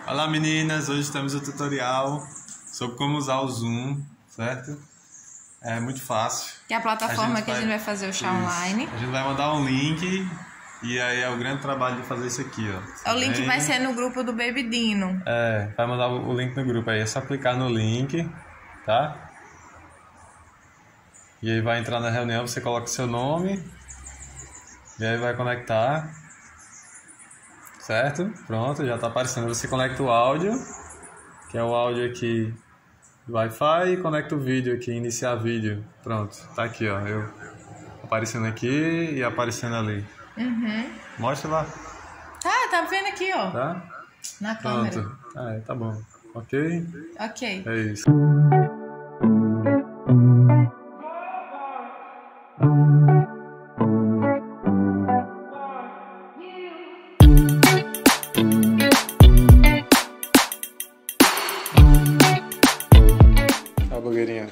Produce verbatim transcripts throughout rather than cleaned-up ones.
Olá meninas, hoje temos o tutorial sobre como usar o Zoom, certo? É muito fácil. Que é a plataforma a que a gente vai fazer o chá isso. online. A gente vai mandar um link e aí é o grande trabalho de fazer isso aqui, ó. O link Bem... vai ser no grupo do Baby Dino. É, vai mandar o link no grupo aí, é só clicar no link, tá? E aí vai entrar na reunião, você coloca o seu nome e aí vai conectar, certo? Pronto, já tá aparecendo. Você conecta o áudio, que é o áudio aqui do Wi-Fi, e conecta o vídeo aqui, iniciar vídeo. Pronto, tá aqui, ó, eu aparecendo aqui e aparecendo ali. Uhum. Mostra lá. Ah, tá vendo aqui, ó. Tá? Na câmera. Pronto. Ah, é, tá bom. Ok? Ok. É isso. Tchau, blogueirinha.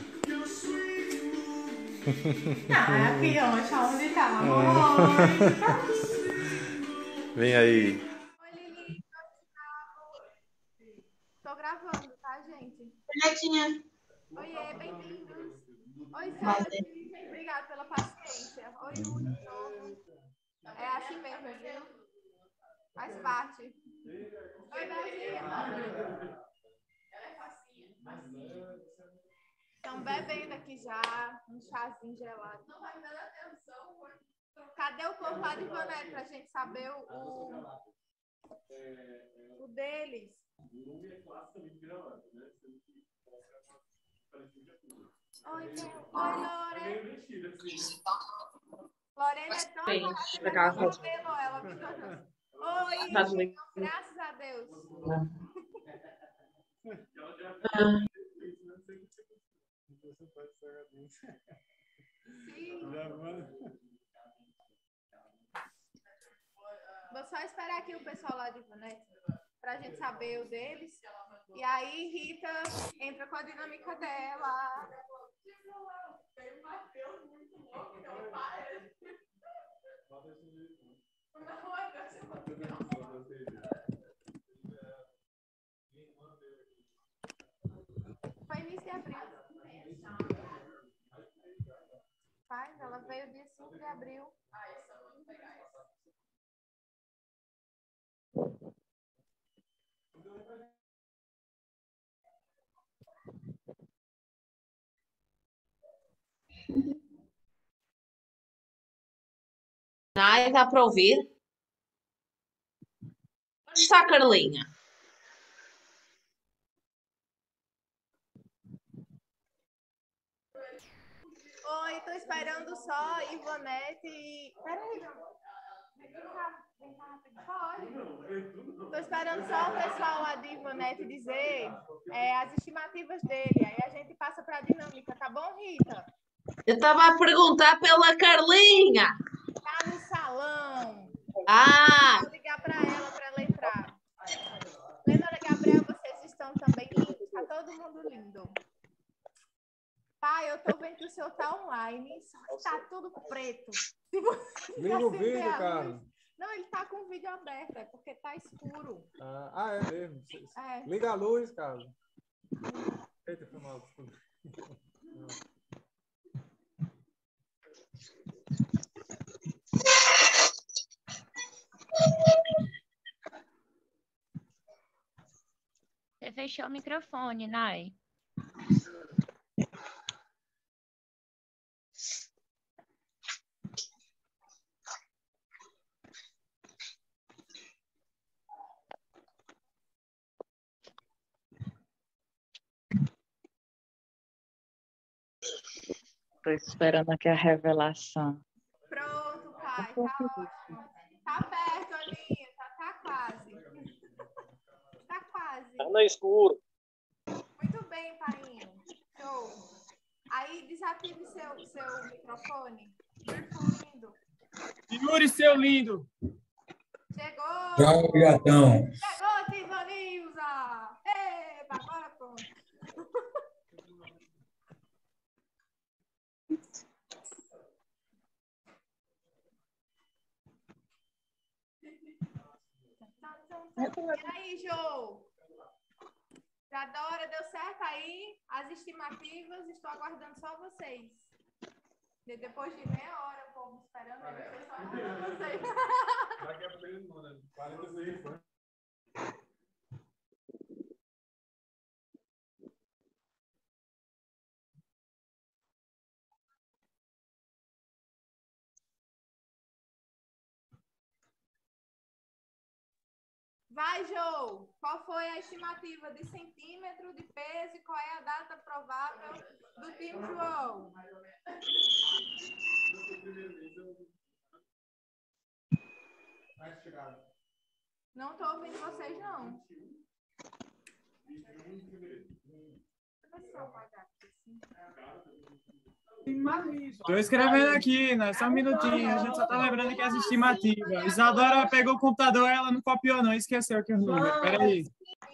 Ah, Pioncha, onde tá, amor? Vem aí. Oi, Lili. Tô gravando, tá, gente? Netinha. Oiê, bem-vindos. Oi, Jorge. Obrigada pela paciência. Oi, Yuri, de novo. É assim mesmo, viu? Faz parte. Oi, Belzinha. Estão bebendo aqui já, um chazinho gelado. Não vai me dar atenção. Cadê o povo lá de Vanessa pra gente saber o, o, o deles? Oi, Oi, Lore. Lorena é tão rápida que ela pelou ela. Oi, graças a Deus. Sim. Vou só esperar aqui o pessoal lá de Vanessa pra gente saber o deles. E aí, Rita entra com a dinâmica dela. Tem um Matheus muito louco, que é o pai. Não, é Foi início de abril. Faz, ela veio dia cinco de abril. Ai, dá para ouvir? Onde está a Carlinha? Oi, tô esperando só Ivonete e... Peraí, vem cá, vem cá, pode. Tô esperando só o pessoal lá de Ivonete dizer é, as estimativas dele. Aí a gente passa pra dinâmica, tá bom, Rita? Eu estava a perguntar pela Carlinha. Tá no salão. Ah! Vou ligar pra ela pra ela entrar. Leonora Gabriel, vocês estão também lindos. Tá todo mundo lindo. Pai, eu tô vendo que o senhor tá online, só que tá tudo preto. Liga o vídeo, cara. Não, ele tá com o vídeo aberto, é porque tá escuro. Ah, ah é mesmo. É. Liga a luz, cara. Eita, foi mal. Você fechou o microfone, Nai. Estou esperando aqui a revelação. Pronto, pai, tá ótimo. Tá perto, Aninha, tá, tá quase. Tá quase. Tá no escuro. Muito bem, painho. Show. Aí desative seu, seu microfone. Lindo. Yuri, seu lindo. Chegou! Tchau, gatão. Chegou, Tivanilza! Eita, agora pronto. E aí, Jô? Pra Dora, deu certo aí? As estimativas, estou aguardando só vocês. E depois de meia hora, o povo esperando, aí vocês só aguardando vocês. Daqui a pouco ele manda. quarenta segundos. Vai, Jô! Qual foi a estimativa de centímetro, de peso e qual é a data provável do time João? Não estou ouvindo vocês, não. Tô escrevendo aqui, né? Só um minutinho. A gente só tá lembrando que as estimativas. Isadora pegou o computador, ela não copiou, não. Esqueceu aqui os números. Peraí.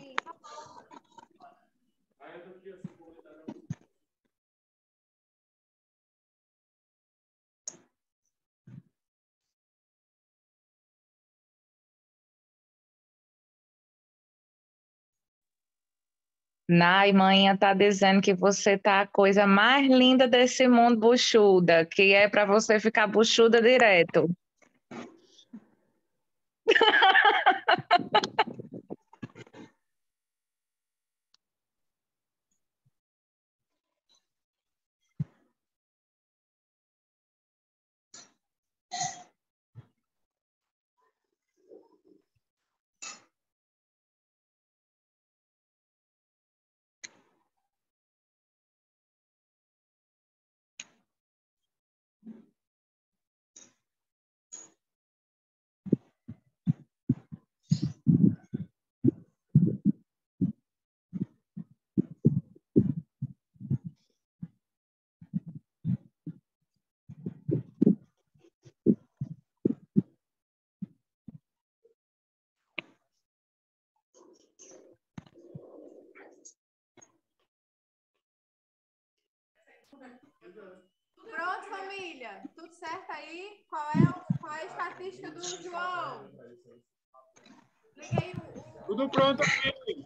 Nai, manhã tá dizendo que você tá a coisa mais linda desse mundo, buchuda, que é para você ficar buchuda direto. Pronto, família? Tudo certo aí? Qual é, o, qual é a estatística do João? Liguei o... Tudo pronto aqui.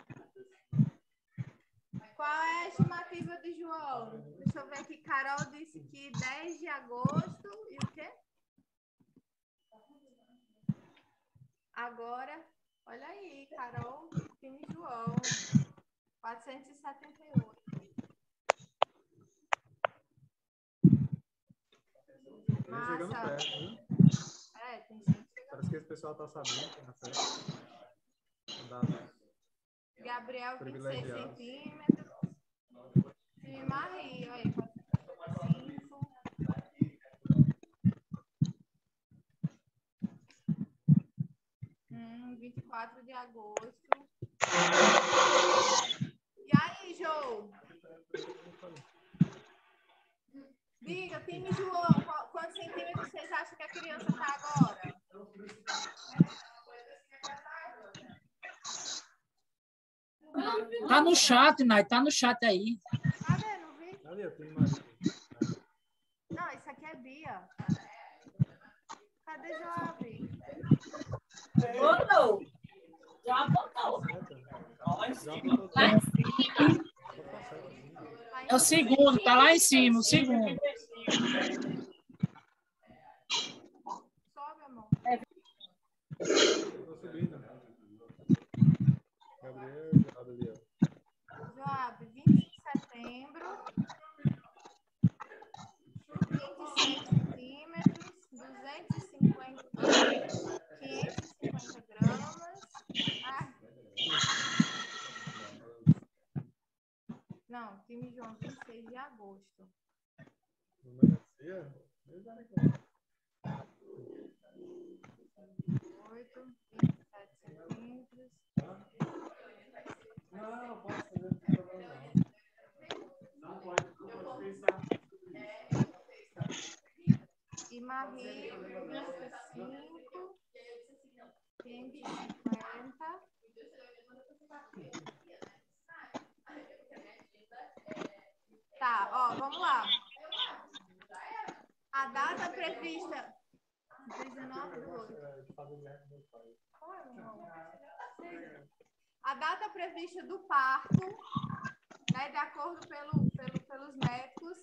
Qual é a estimativa de João? Deixa eu ver aqui. Carol disse que dez de agosto. E o quê? Agora, olha aí, Carol, time João. quatrocentos e setenta e oito. Chegando Massa. perto, viu? É, tem gente chegando. Parece que esse pessoal tá sabendo que na festa. Dados Gabriel, vinte e seis privilegiados. centímetros. E Maria, aí, quatrocentos e cinco. Hum, vinte e quatro de agosto. E aí, Jô? Diga, time João, qual- quantos centímetros vocês acham que a criança tá agora? Tá no chat, Nai, tá no chat aí. Cadê? Não vi? Ali, eu tenho Maria. Não, isso aqui é Bia. Cadê Joab? Botou. Já botou. Já botou Lá em tudo. cima. É o segundo, tá lá em cima, o segundo. Sobe, amor. Tô subindo. Gabriel, Joab ali, ó. Joab, vinte e cinco de setembro. vinte e seis centímetros. duzentos e cinquenta. quinhentos e cinquenta gramas. Ah. Não, time João, vinte e seis de agosto. Não merecia? oito, vinte e sete centímetros. Não, não posso fazer esse problema, não. Não pode, não pode pensar. E Marie, vinte e cinco, quinhentos e cinquenta. Tá, ó, vamos lá. A data prevista. dezenove do outro. Qual é, meu irmão? A data prevista do parto, né, de acordo pelo, pelo, pelos médicos,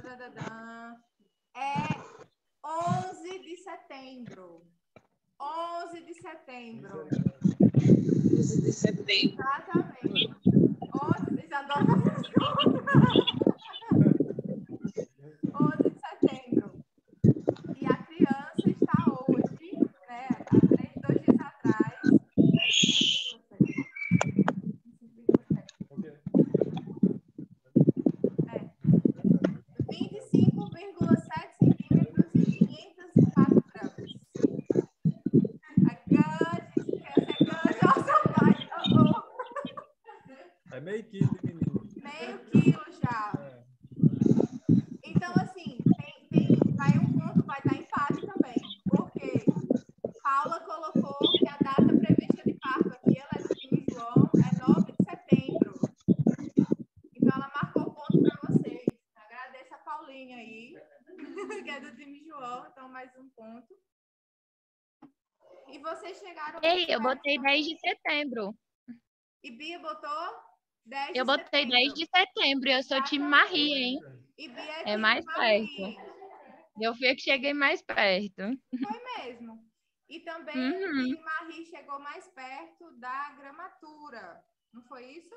é onze de setembro. onze de setembro. onze de setembro. Exatamente. onze, Isadora tá fazendo conta. onze de setembro. E a criança está hoje, né, há três, dois dias atrás. É. vinte e cinco vírgula sete centímetros e quinhentos e quatro gramas. A Gandhi, essa é Gandhi, ó, seu pai. Oh, oh. É meio quilo de menino. Meio quilo já. É. Então, assim, tem, tem, vai um ponto, vai dar empate também. Porque Paula colocou que a data prevista de parto aqui, ela é do time João, é nove de setembro. Então, ela marcou ponto para vocês. Agradeço a Paulinha aí, que é do time João, então mais um ponto. E vocês chegaram... Ei, eu perto botei também. dez de setembro. E Bia botou dez Eu de botei setembro. dez de setembro e eu sou time Marie, hein? E Bia é, É time mais Marie. Eu fui a que cheguei mais perto. Foi mesmo. E também Uhum. o time Marie chegou mais perto da gramatura. Não foi isso?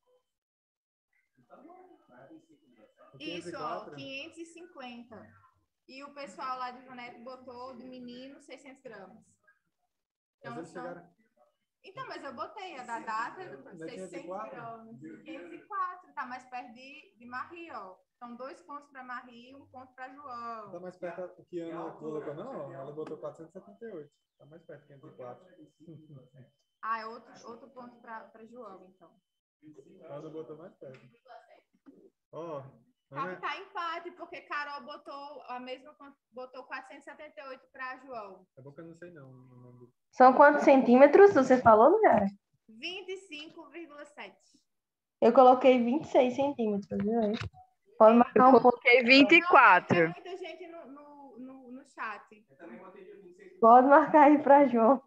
Isso, ó, quinhentos e cinquenta. E o pessoal lá de Ivonete botou do menino seiscentos gramas. Então, Mas eles são... chegaram... então, mas eu botei a da data do Da seiscentos quinhentos e quatro? gramas. quinhentos e quatro, tá mais perto de, de Marie, ó. Então, dois pontos para Marie e um ponto para João. Tá mais perto do que a Ana colocou, não? Ela botou quatrocentos e setenta e oito. Tá mais perto de quinhentos e quatro. Ah, é outro, outro ponto para João, então. A Ana botou mais perto. Ó, Tá, Ana... tá empate, porque Carol botou a mesma, botou quatrocentos e setenta e oito para João. É bom que eu não sei, não. O nome do... São quantos centímetros você falou, Nayara? vinte e cinco vírgula sete. Eu coloquei vinte e seis centímetros, viu aí? Pode marcar um ponto. Coloquei vinte e quatro. Não, tem muita gente no, no, no, no chat. Pode marcar aí para João.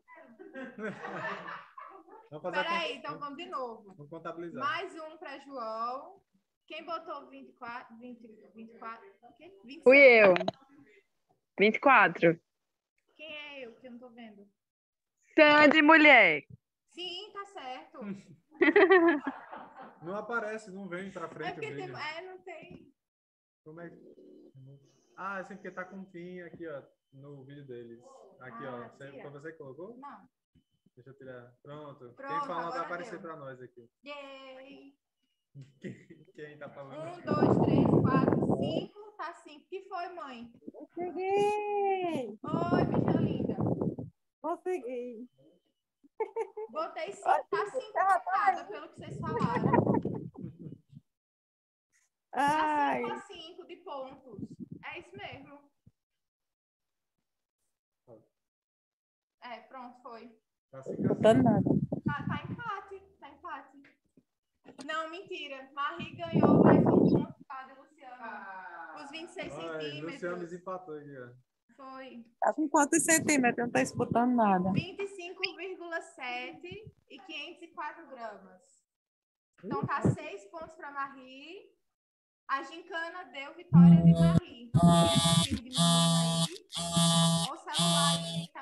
Vamos fazer a Peraí, conta- então vamos de novo. Vamos contabilizar. Mais um para João. Quem botou vinte e quatro? vinte, vinte e quatro? O quê? vinte e seis. Fui eu. vinte e quatro. Quem é eu? Que eu não tô vendo. Sandy, mulher. Sim, tá certo. Não aparece, não vem pra É frente o porque tem, vídeo. é, não tem. Como é que... Ah, é assim porque tá com um pin aqui, ó, no vídeo deles. Aqui, Ah, ó. Você, tira. foi você que colocou? Não. Deixa eu tirar. Pronto. Pronto, Quem fala vai agora aparecer deu. pra nós aqui. Yay! Quem, quem tá falando? Um, dois, três, quatro, cinco. Tá cinco. O que foi, mãe? Consegui! Oi, bicha linda. Consegui! Botei cinco. Tá cinco cada, pelo que vocês falaram. Tá Ai, cinco a cinco de pontos. É isso mesmo. É, pronto, foi. Tá assim, tá assim. tô nada. Tá, tá empate. Tá empate. Não, mentira. Marie ganhou mais um ponto por causa de Luciano. Os vinte e seis Ai, Luciano centímetros. desempatou aqui, ó. Foi Tá com quantos centímetros? Não tá disputando nada. vinte e cinco vírgula sete e quinhentos e quatro gramas. Então tá seis pontos para Marie. A gincana deu vitória de Marie. Então, quem é time de menina aí? Olha o celular aí que tá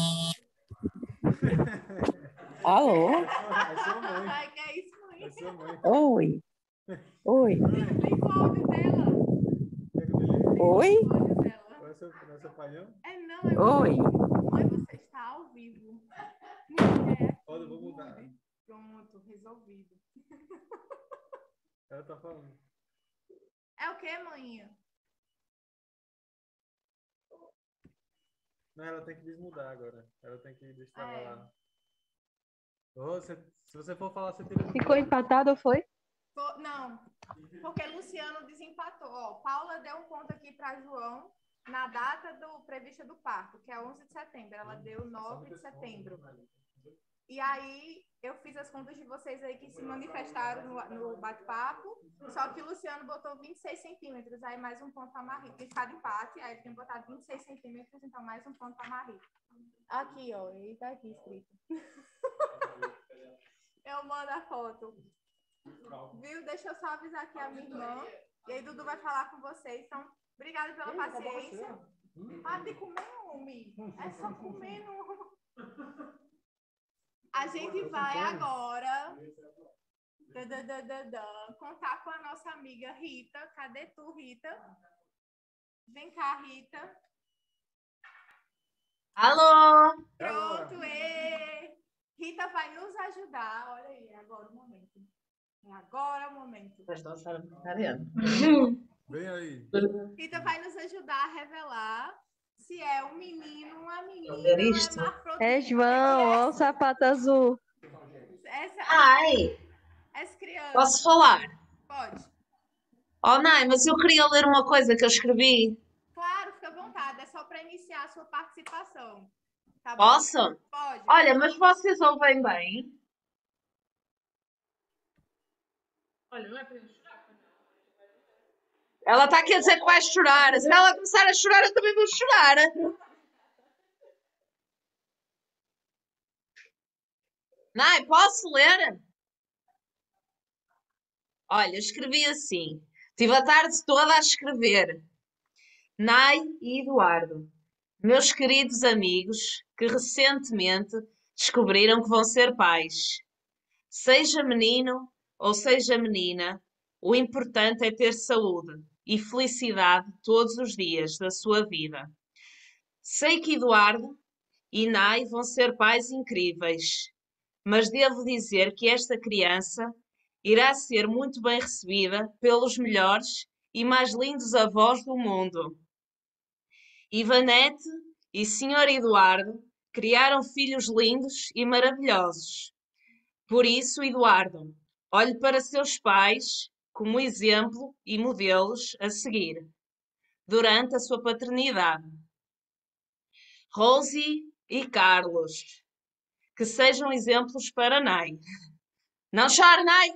vibrando. Alô? É sua mãe. Ai, que é isso, mãe? É sua mãe. Oi. Oi. Liga o áudio dela. Pega o delírio. Oi? Liga o áudio dela. Não é seu, não é seu paião? É não, é Oi. mãe, você está ao vivo. Mulher. Olha, eu vou mudar. Pronto, resolvido. Ela tá falando. É o que, mãinha? Não, ela tem que desmudar agora. Ela tem que destravar É. lá. Ô, você- se você for falar, você tira. Ficou empatado ou foi? Tô- Não, porque Luciano desempatou. Ó, Paula deu um ponto aqui para João na data do, prevista do parto, que é onze de setembro. Ela deu nove de setembro. E aí, eu fiz as contas de vocês aí que se manifestaram no, no bate-papo, só que o Luciano botou vinte e seis centímetros, aí mais um ponto para Marie, porque está de empate, aí ele tem botado vinte e seis centímetros, então mais um ponto para Marie. Aqui, ó, ele tá aqui escrito. Eu mando a foto. Viu? Deixa eu só avisar aqui a minha irmã. E aí, Dudu vai falar com vocês. Então, obrigada pela paciência. Ah, de comer, homem. É só comer, não. A gente vai agora da, da, da, da, da, contar com a nossa amiga Rita. Cadê tu, Rita? Vem cá, Rita. Alô? Pronto, e Rita vai nos ajudar. Olha aí, é agora o momento. É agora o momento. Vem aí. Rita vai nos ajudar a revelar se é um menino, uma menina, Vamos ver isto? uma hermafrodita. É João, ó o sapato azul. Essa, Ai, essa criança. posso falar? Pode. Oh, Nai, mas eu queria ler uma coisa que eu escrevi. Claro, fica à vontade. É só para iniciar a sua participação. Tá bom? Posso? Pode. Olha, mas vocês ouvem bem? Olha, não é para eu chorar. Ela está aqui a dizer que vai chorar. Se ela começar a chorar, eu também vou chorar. Nai, posso ler? Olha, eu escrevi assim. Tive a tarde toda a escrever. Nai e Eduardo, meus queridos amigos que recentemente descobriram que vão ser pais. Seja menino ou seja menina, o importante é ter saúde e felicidade todos os dias da sua vida. Sei que Eduardo e Nai vão ser pais incríveis, mas devo dizer que esta criança irá ser muito bem recebida pelos melhores e mais lindos avós do mundo. Ivanete e senhor Eduardo criaram filhos lindos e maravilhosos. Por isso, Eduardo, olhe para seus pais como exemplo e modelos a seguir durante a sua paternidade. Rosie e Carlos, que sejam exemplos para Nai. Não chore, Nai!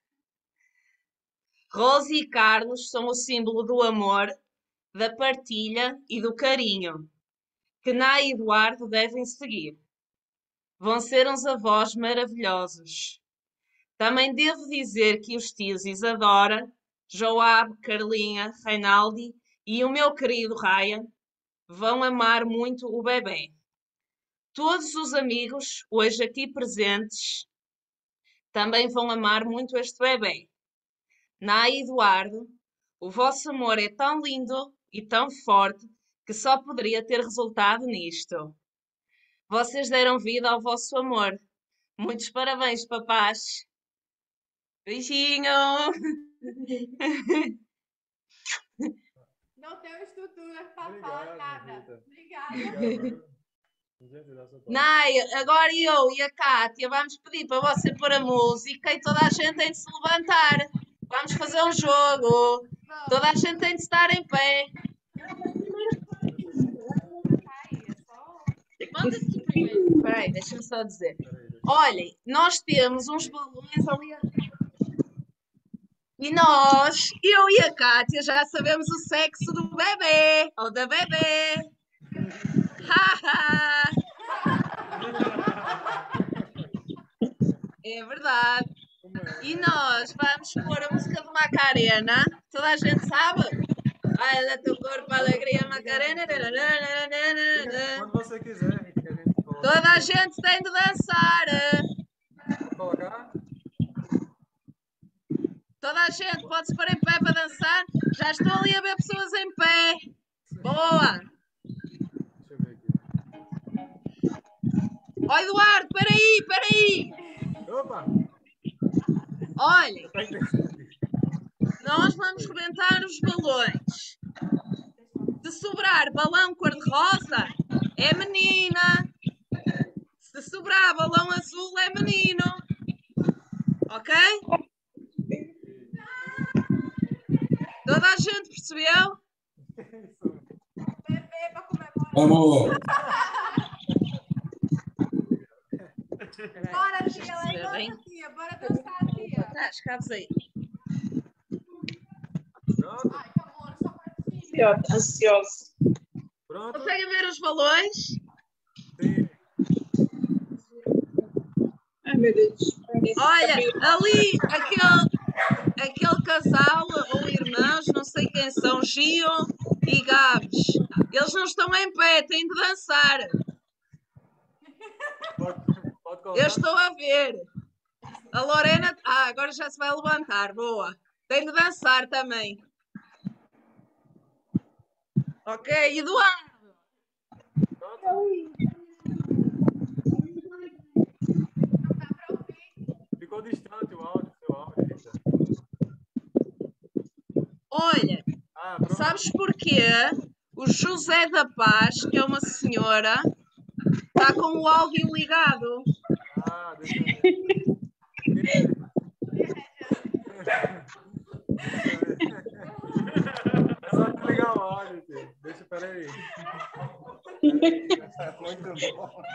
Rosie e Carlos são o símbolo do amor, da partilha e do carinho, que Nai e Eduardo devem seguir. Vão ser uns avós maravilhosos. Também devo dizer que os tios Isadora, Joab, Carlinha, Reinaldi e o meu querido Ryan vão amar muito o bebê. Todos os amigos hoje aqui presentes também vão amar muito este bebê. Nai e Eduardo, o vosso amor é tão lindo e tão forte que só poderia ter resultado nisto. Vocês deram vida ao vosso amor. Muitos parabéns, papás. Beijinho! Não tenho estrutura para falar nada. Rita. Obrigada. Obrigado. Nai, agora eu e a Kátia vamos pedir para você pôr a música e toda a gente tem de se levantar. Vamos fazer um jogo. Toda a gente tem de estar em pé. Manda-te primeiro. Espera aí, deixa-me só dizer. Olhem, nós temos uns balões ali atrás. E nós, eu e a Kátia, já sabemos o sexo do bebê ou da bebê. Haha! É verdade. E nós vamos pôr a música do Macarena. Toda a gente sabe? Ai, da teu corpo, alegria, Macarena. Quando você quiser, que a gente coloca. Toda a gente tem de dançar. Vou colocar? Toda a gente pode se pôr em pé para dançar. Já estou ali a ver pessoas em pé. Boa! Deixa eu ver aqui. Ó Eduardo, peraí, peraí. Opa! Olhem, nós vamos rebentar os balões. Se sobrar balão cor-de-rosa, é menina. Se sobrar balão azul, é menino. Ok? Toda a gente percebeu? Bebê para comemorar. Vamos! Bora, tia, levanta, tia. Bora dançar, tia. Atrás, cabos aí. Pronto? Ai, tá bom, só para ti. Ansiosa. Ansiosa. Pronto? Conseguem ver os balões? Sim. Ai, meu Deus. Olha, ali, aquele, aquele casal ou irmãos, não sei quem são, Gio e Gabs. Eles não estão em pé, têm de dançar. Eu estou a ver. A Lorena. Ah, agora já se vai levantar. Boa. Tem de dançar também. Ok, Eduardo. Ficou distante o áudio, seu áudio, Rita. Olha, Ah, pronto. sabes porquê? O José da Paz, que é uma senhora, está com o áudio ligado. Ah, deixa eu ver. É só desligar o áudio, filho. Deixa, peraí. Muito bom.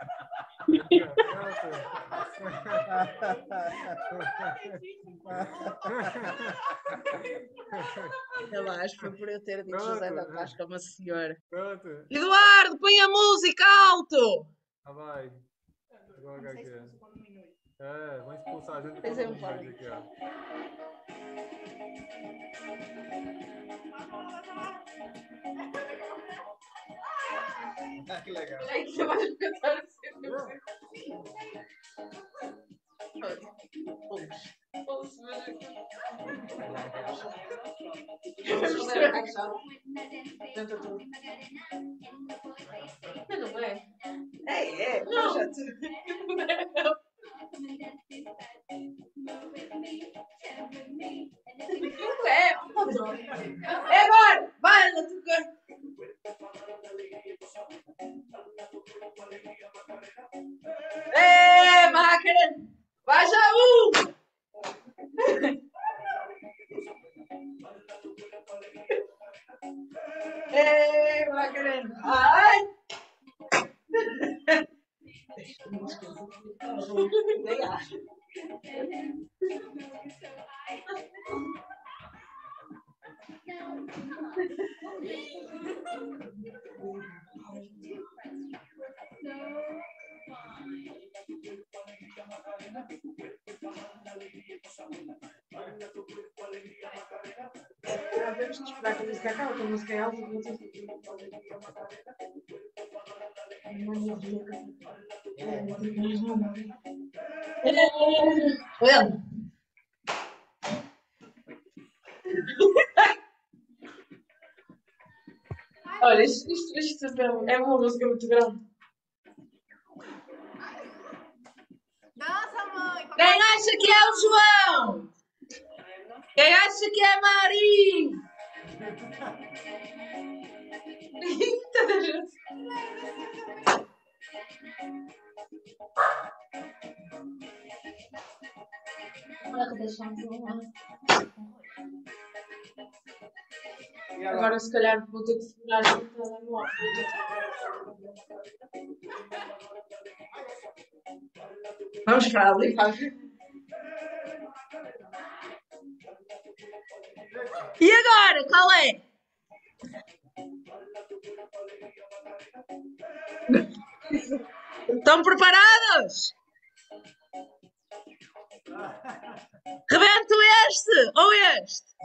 Relaxa, foi por eu ter dito Pronto. José da Paz, que é uma senhora. Pronto. Eduardo, põe a música alto! Ah, vai. Agora aqui. É, vamos expulsar a gente Pois todo é, um mundo pouco. aqui, ó. Ah, que legal. Peraí que você vai cantar assim. Não é? É, é. Não, já te... Não é. É agora! Vai, ela toca. É, máquina! Vai já um! É, máquina! Ai! Nem acho. Temos que esperar que a música acabe, que a música é alta. Olha! Olha, isto, isto, isto é uma música muito grande. Dança, mãe. Quem acha que é o João? Quem acha que é a Mari? Toda gente. Agora se calhar vou ter que segurar o telemóvel. Vamos para ali, vai. E agora, qual é? Estão preparados? Rebento este ou este?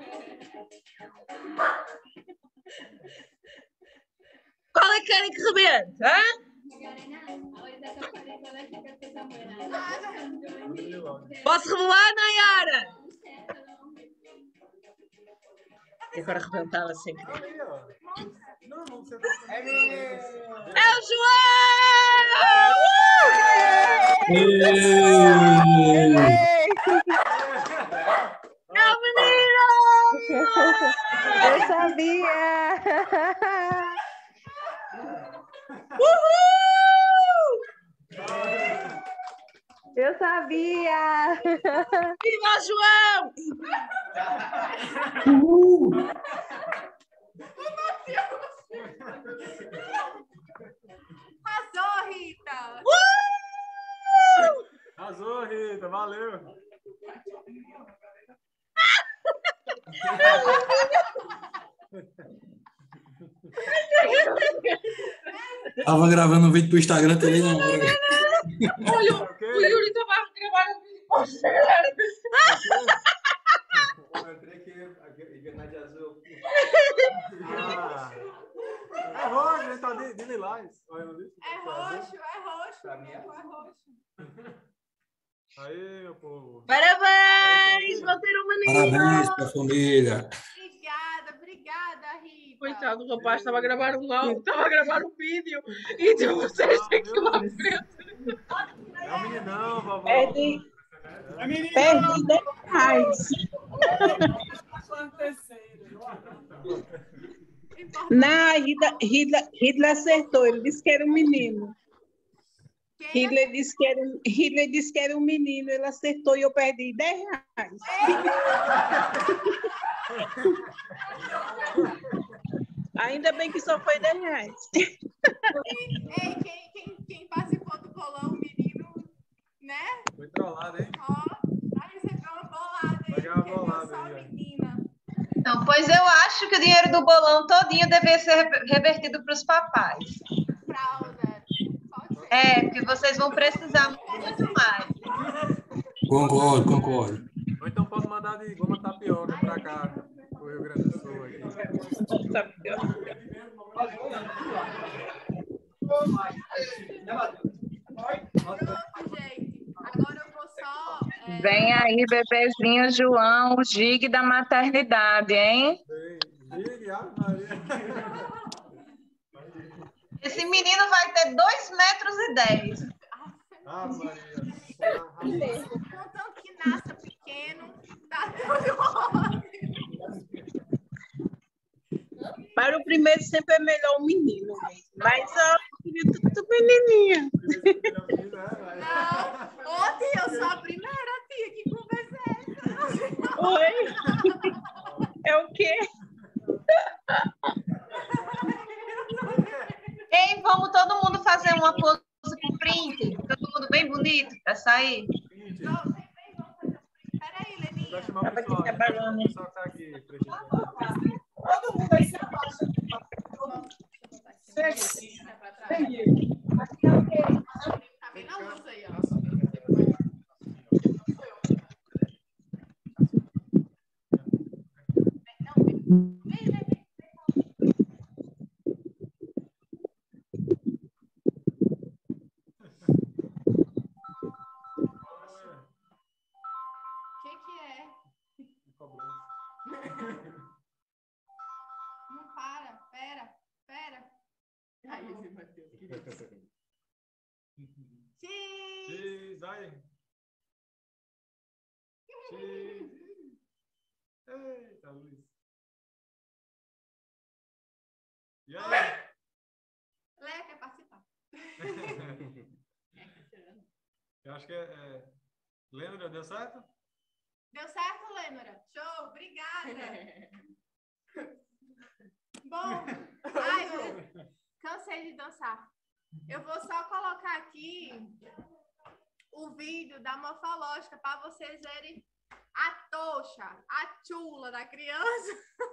Qual é que querem que rebente? Hã? Posso revelar, Nayara? E agora rebentava assim. É o João! É o menino! Eu sabia! Uhul! Eu sabia! Viva o João! Uhul. Arrasou, Rita! Uh! Arrasou, Rita, valeu! Tava gravando um vídeo pro Instagram também na hora. Olha, o Yuri estava a gravar um Ah, é roxo, ele tá de, de lilás. É roxo, é roxo. Pra mim é roxo. Aí, meu povo. Parabéns! Vão ter um menino! Parabéns pra família. Obrigada, obrigada, Rita. Coitado, o rapaz estava a gravar um áudio, estava a gravar um vídeo e tu puseste aquilo à frente. É um meninão, vovó. Perdi, É menino. perdi dez reais. Não, Hitler, Hitler, Hitler acertou. Ele disse que era um menino. Hitler disse que era, um- Hitler disse que era um menino. Ele acertou e eu perdi dez reais. Ainda bem que só foi dez reais. Ei, quem, quem, quem participou do bolão, menino, né? Foi trollado, hein? Ó, vai receber uma bolada aí, Vai ganhar uma porque bolada deu só aí, ó. menina. Não, pois eu acho que o dinheiro do bolão todinho deveria ser re- revertido para os papais. Fralda. Pode ser. É, porque vocês vão precisar muito mais. Concordo, concordo. Ou então pode mandar de goma tapioca pra cá, pro Rio Grande do Sul. Aqui. Pronto, gente. Agora eu vou só... é, Vem aí, bebezinho João, o gig da maternidade, hein? Ligue, Ave Maria. Esse menino vai ter dois metros e dez. Ave Maria. Contanto que nasça pequeno, tá tudo ótimo. Para o primeiro sempre é melhor o menino mesmo. Mas ó, eu queria tudo menininha. Não, ô tia, eu sou a primeira tia, que conversa é essa? Oi? É o quê? Ei, vamos todo mundo fazer uma pose com print? Todo mundo bem bonito para sair? Peraí, Leninha. Vai chamar o pessoal, vai chamar o pessoal que tá aqui. Pretinho. Todo mundo aí se abaixa. Tá bem na luz aí, ó. O que que é? Não para, pera, pera. Aí, esse Matheus. Cheese! Cheese, aí. Cheese. Eita, Luiz. E aí? Léa quer participar. Eu acho que é... é... Lembra, deu certo? Deu certo, Lênora? Show, obrigada. Bom, ai, eu cansei de dançar. Eu vou só colocar aqui o vídeo da morfológica para vocês verem a tocha, a chula da criança.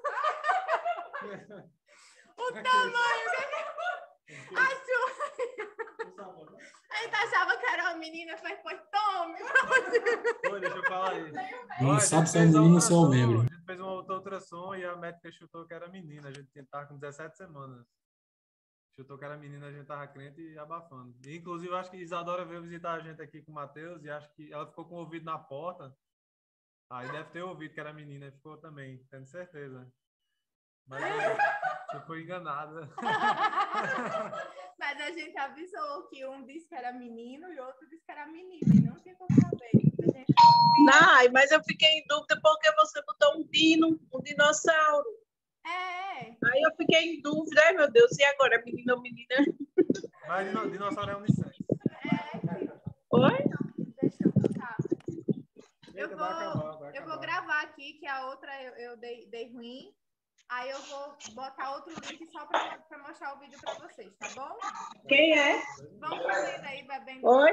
O tamanho que a chula. A gente achava que era uma menina, foi, foi tome. Oi, deixa eu falar aí. Não Ó, a sabe gente se é um fez a menino ou se é um ultrassom, membro. A gente fez uma outra ultrassom e a médica chutou que era menina. A gente tava com dezessete semanas. Chutou que era menina, a gente tava crente e abafando. E, inclusive, acho que Isadora veio visitar a gente aqui com o Matheus e acho que ela ficou com o ouvido na porta. Aí deve ter ouvido que era menina e ficou também, tenho certeza. Mas eu, eu fui enganada. Mas a gente avisou que um disse que era menino e outro disse que era menina. E não tinha como saber. A gente... Não, mas eu fiquei em dúvida porque você botou um dino, um dinossauro. É, é. Aí eu fiquei em dúvida, ai meu Deus, e agora, menino ou menina? Mas dino- dinossauro é unissex. Oi? Deixa eu botar. Eu Eita, vai acabar, vou, vai eu vou acabar. gravar aqui, que a outra eu, eu dei, dei ruim. Aí eu vou botar outro link só para mostrar o vídeo para vocês, tá bom? Quem é? Vamos fazendo aí, bebendo. Oi?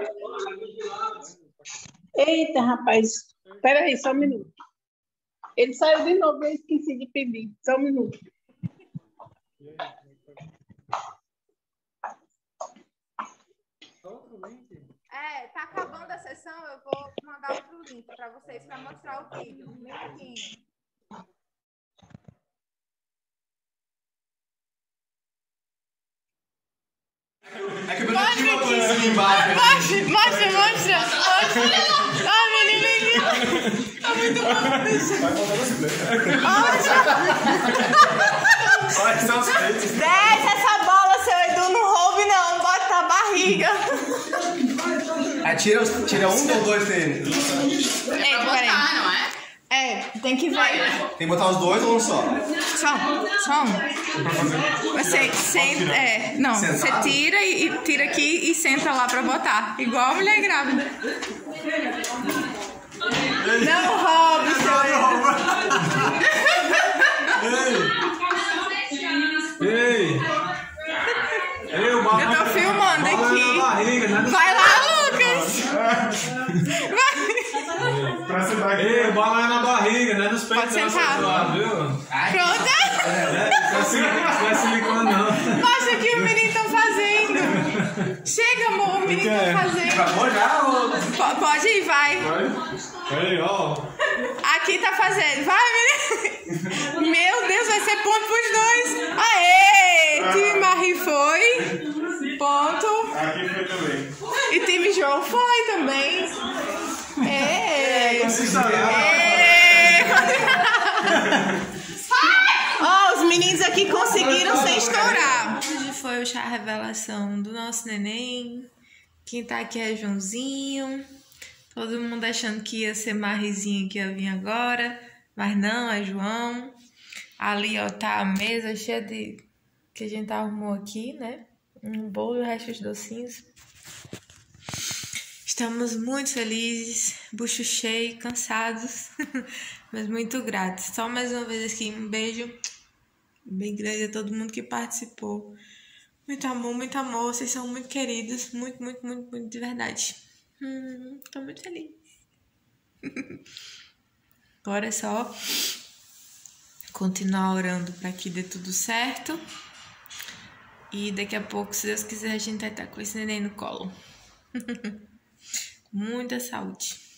Eita, rapaz. Espera aí, só um minuto. Ele saiu de novo, eu esqueci de pedir. Só um minuto. Outro link? É, tá acabando a sessão, eu vou mandar outro link para vocês para mostrar o vídeo. Um minutinho. eu Mostra tinha uma aqui. coisa assim embaixo. Mostra, mostra, mostra. Mostra. Ah, menino aqui. Tá muito bom. Deixa. Vai botar no play. Mostra. São os peitos. Desce essa bola, seu Edu. Não roube, não. Bota na barriga. Aí tira, os- tira um ou dois tênis? Ei, peraí. não é? É, tem que ver. Tem que botar os dois ou um só? Só um, só um. Você senta, é, não, você Sentado? tira e, e tira aqui e senta lá pra botar. Igual a mulher grávida. Não roube, seu Ei! Ei, o Eu tô filmando aqui. Barriga, nada. Vai lá, Lucas. Vai. Pra sentar aqui. Ei, o balão é na barriga, não é nos peitos. Pode sentar. Não, viu? Pronto. Não é silicone, não é silicone, não. Mostra o que os meninos estão fazendo. Chega, amor, os meninos estão fazendo. Acabou já ou... Po- Pode ir, vai. Ei, ó. Aqui tá fazendo. Vai, menino. Meu Deus, vai ser ponto pros dois. Aê! Time Marie foi. Ponto. Aqui foi também. E time João foi também. É. Ó, os meninos aqui conseguiram sem estourar. Hoje foi o chá revelação do nosso neném. Quem tá aqui é Joãozinho. Todo mundo achando que ia ser Marrizinho que ia vir agora. Mas não, é João. Ali, ó, tá a mesa cheia de... que a gente arrumou aqui, né? Um bolo e o resto dos docinhos. Estamos muito felizes, bucho cheio, cansados, mas muito gratos. Só mais uma vez aqui, um beijo bem grande a todo mundo que participou. Muito amor, muito amor, vocês são muito queridos, muito, muito, muito, muito de verdade. Hum, tô muito feliz. Agora é só continuar orando para que dê tudo certo. E daqui a pouco, se Deus quiser, a gente vai estar com esse neném no colo. Muita saúde.